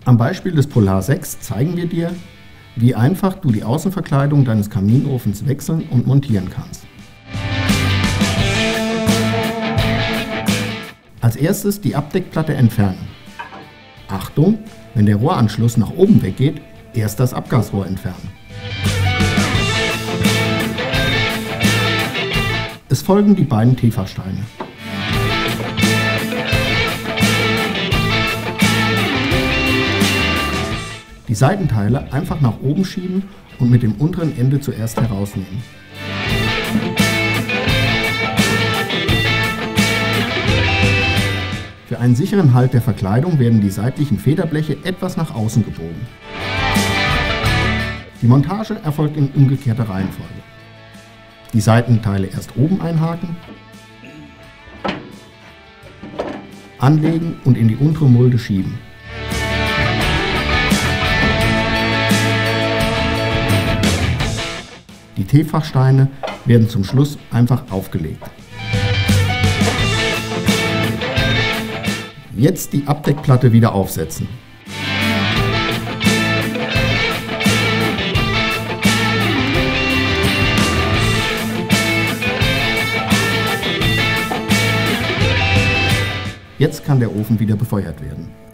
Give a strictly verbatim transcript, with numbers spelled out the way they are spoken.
Am Beispiel des Polar sechs zeigen wir dir, wie einfach du die Außenverkleidung deines Kaminofens wechseln und montieren kannst. Als erstes die Abdeckplatte entfernen. Achtung, wenn der Rohranschluss nach oben weggeht, erst das Abgasrohr entfernen. Es folgen die beiden T-Fachsteine. Die Seitenteile einfach nach oben schieben und mit dem unteren Ende zuerst herausnehmen. Für einen sicheren Halt der Verkleidung werden die seitlichen Federbleche etwas nach außen gebogen. Die Montage erfolgt in umgekehrter Reihenfolge. Die Seitenteile erst oben einhaken, anlegen und in die untere Mulde schieben. Die T-Fachsteine werden zum Schluss einfach aufgelegt. Jetzt die Abdeckplatte wieder aufsetzen. Jetzt kann der Ofen wieder befeuert werden.